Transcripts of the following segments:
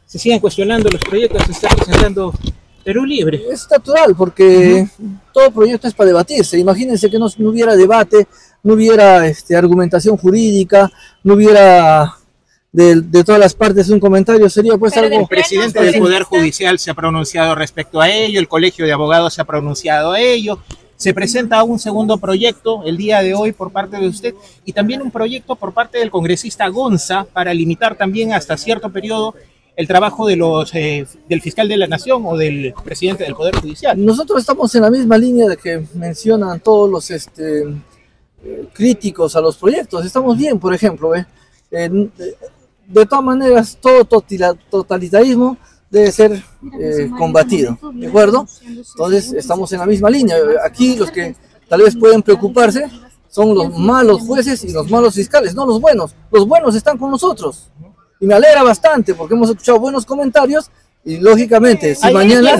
se siguen cuestionando los proyectos que está presentando Perú Libre. Es natural, porque todo proyecto es para debatirse. Imagínense que no hubiera debate, no hubiera argumentación jurídica, no hubiera de todas las partes un comentario, sería pues algo... El presidente del Poder Judicial se ha pronunciado respecto a ello, el Colegio de Abogados se ha pronunciado a ello. Se presenta un segundo proyecto el día de hoy por parte de usted y también un proyecto por parte del congresista Gonza para limitar también hasta cierto periodo el trabajo de del fiscal de la Nación o del presidente del Poder Judicial. Nosotros estamos en la misma línea de que mencionan todos los críticos a los proyectos. Estamos bien, por ejemplo. De todas maneras, todo totalitarismo debe ser combatido, ¿de acuerdo? Entonces estamos en la misma línea. Aquí los que tal vez pueden preocuparse son los malos jueces y los malos fiscales, no los buenos. Los buenos están con nosotros. Y me alegra bastante porque hemos escuchado buenos comentarios y lógicamente si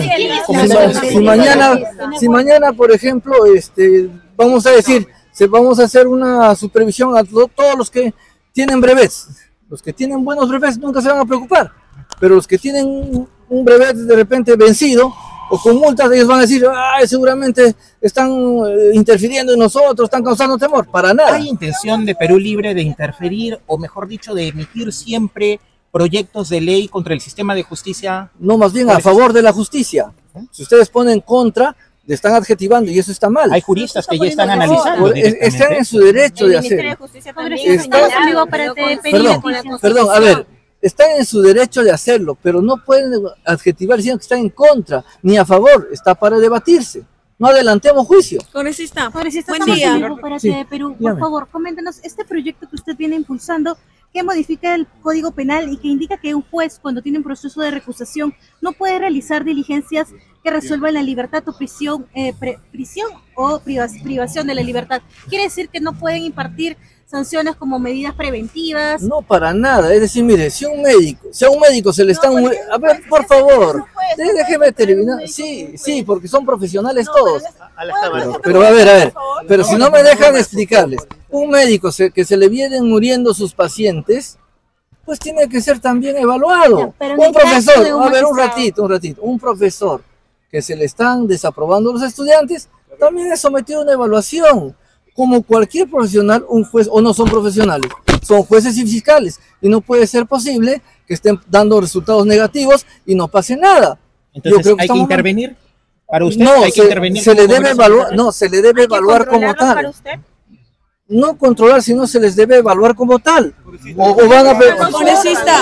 mañana por ejemplo vamos a decir, vamos a hacer una supervisión a todos los que tienen brevets. Los que tienen buenos brevets nunca se van a preocupar, pero los que tienen un brevet de repente vencido o con multas, ellos van a decir, seguramente están interfiriendo en nosotros, están causando temor. Para nada. ¿Hay intención de Perú Libre de interferir, o mejor dicho, de emitir siempre proyectos de ley contra el sistema de justicia? No, más bien a favor de la justicia. Si ustedes ponen contra, le están adjetivando y eso está mal. Hay juristas que ya están analizando. Están en su derecho de hacerlo. Perdón, a ver. Están en su derecho de hacerlo, pero no pueden adjetivar diciendo que están en contra ni a favor. Está para debatirse. No adelantemos juicio. Congresista, buen día. Para sí. Perú, por favor, coméntenos este proyecto que usted viene impulsando, que modifica el Código Penal y que indica que un juez, cuando tiene un proceso de recusación, no puede realizar diligencias que resuelvan la libertad o prisión o privación de la libertad. Quiere decir que no pueden impartir sanciones como medidas preventivas. No, para nada. Es decir, mire, si a un médico se le están... A ver, por favor, déjeme terminar. Sí, porque son profesionales todos. Pero a ver, pero si no me dejan explicarles, un médico que se le vienen muriendo sus pacientes, pues tiene que ser también evaluado. Un profesor, a ver, un ratito, un profesor que se le están desaprobando los estudiantes, también es sometido a una evaluación. Como cualquier profesional, un juez, o no son profesionales, son jueces y fiscales, y no puede ser posible que estén dando resultados negativos y no pase nada. Entonces, yo creo que ¿hay que intervenir? ¿Para usted no, hay que intervenir? Se le debe evaluar como tal. Para usted? No controlar, sino se les debe evaluar como tal. O van a... Congresista.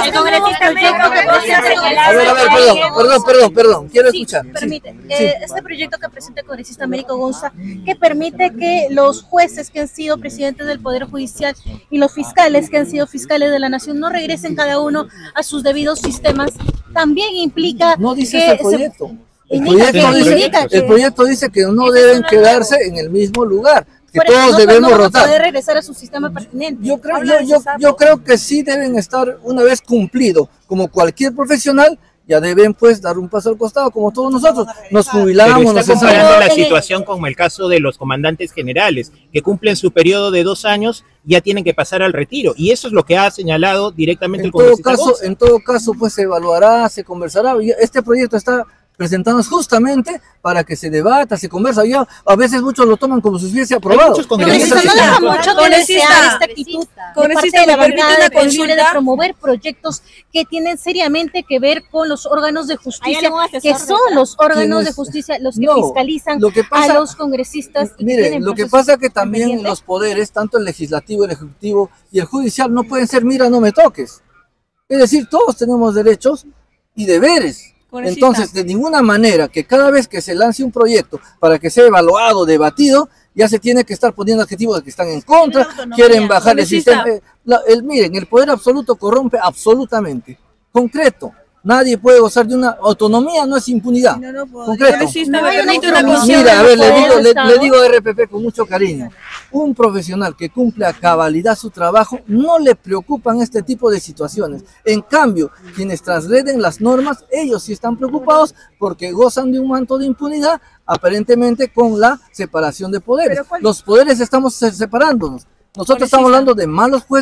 A ver, perdón, quiero escuchar. Permite, este proyecto que presenta el congresista Américo Gonza, que permite que los jueces que han sido presidentes del Poder Judicial y los fiscales que han sido fiscales de la Nación no regresen cada uno a sus debidos sistemas, también implica... No dice el proyecto. El proyecto dice que no deben quedarse en el mismo lugar. Que todos debemos rotar. Poder regresar a su sistema pertinente. Yo creo que sí deben estar, una vez cumplido, como cualquier profesional, ya deben pues dar un paso al costado, como todos nosotros. Nos jubilamos. Pero está comparando la situación con el caso de los comandantes generales, que cumplen su periodo de 2 años, ya tienen que pasar al retiro. Y eso es lo que ha señalado directamente el congresista Gonza. En todo caso, pues se evaluará, se conversará. Este proyecto está presentados justamente para que se debata, se conversa. Ya a veces muchos lo toman como si fuese aprobado. Congresista, no deja mucho que desear esta actitud de parte de la bancada de Perú Libre de promover proyectos que tienen seriamente que ver con los órganos de justicia, que son los órganos de justicia los que fiscalizan a los congresistas. Mire, lo que pasa es que también los poderes, tanto el legislativo, el ejecutivo y el judicial, no pueden ser mira, no me toques. Es decir, todos tenemos derechos y deberes. Entonces, de ninguna manera que cada vez que se lance un proyecto para que sea evaluado, debatido, ya se tiene que estar poniendo adjetivos de que están en contra, quieren bajar el sistema. Miren, el poder absoluto corrompe absolutamente. Concreto. Nadie puede gozar de una autonomía, no es impunidad. Concreto. Mira, a ver, le digo RPP con mucho cariño. Un profesional que cumple a cabalidad su trabajo no le preocupan este tipo de situaciones. En cambio, quienes transgreden las normas, ellos sí están preocupados porque gozan de un manto de impunidad, aparentemente con la separación de poderes. Los poderes estamos separándonos. Nosotros estamos hablando de malos jueces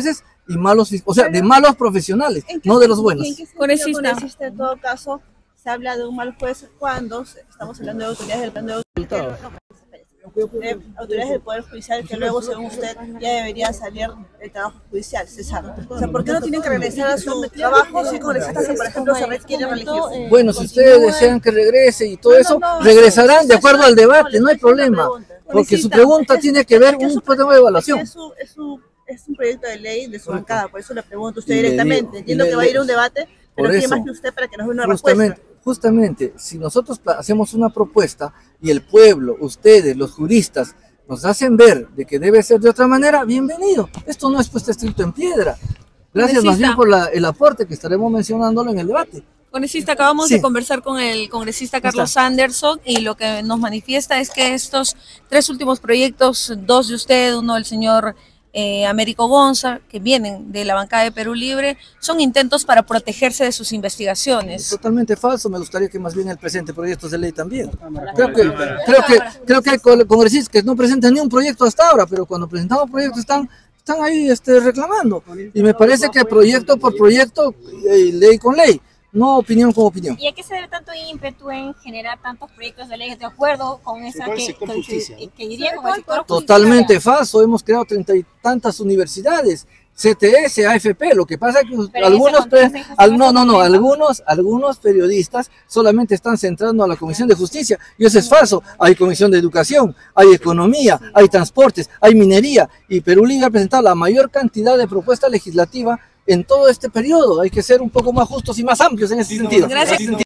y malos, o sea, de malos profesionales, no de los buenos. Congresista, en todo caso, se habla de un mal juez cuando estamos hablando de autoridades del plan de autoridades del Poder Judicial que luego, según usted, ya debería salir del trabajo judicial, cesar. O sea, ¿por qué no tienen que regresar a su trabajo si congresistas que, por ejemplo, se quieren reelegir? Bueno, si ustedes desean que regrese y todo eso, regresarán de acuerdo al debate, no hay problema, porque su pregunta tiene que ver un problema de evaluación. Es un proyecto de ley de su bancada, por eso le pregunto a usted directamente. Entiendo que va a ir a un debate, pero ¿quién más que usted para que nos dé una respuesta? Justamente, si nosotros hacemos una propuesta y el pueblo, ustedes, los juristas, nos hacen ver de que debe ser de otra manera, bienvenido. Esto no es puesto escrito en piedra. Gracias más bien por el aporte que estaremos mencionándolo en el debate. Congresista, acabamos de conversar con el congresista Carlos Anderson y lo que nos manifiesta es que estos 3 últimos proyectos, 2 de usted, uno del señor Américo Gonza, que vienen de la bancada de Perú Libre, son intentos para protegerse de sus investigaciones. Totalmente falso, me gustaría que más bien el presente proyectos de ley también. Creo que hay congresistas que no presentan ni un proyecto hasta ahora, pero cuando presentamos proyectos están ahí reclamando. Y me parece que proyecto por proyecto, ley con ley, no opinión con opinión. ¿Y a qué se debe tanto ímpetu en generar tantos proyectos de ley de acuerdo con esa que iría con el sector? Totalmente falso, hemos creado 30 y tantas universidades, CTS, AFP, lo que pasa es que algunos periodistas solamente están centrando a la Comisión de Justicia, y eso es falso. Hay Comisión de Educación, hay Economía, hay Transportes, hay Minería, y Perú Libre ha presentado la mayor cantidad de propuestas legislativas en todo este periodo. Hay que ser un poco más justos y más amplios en ese sentido. Gracias.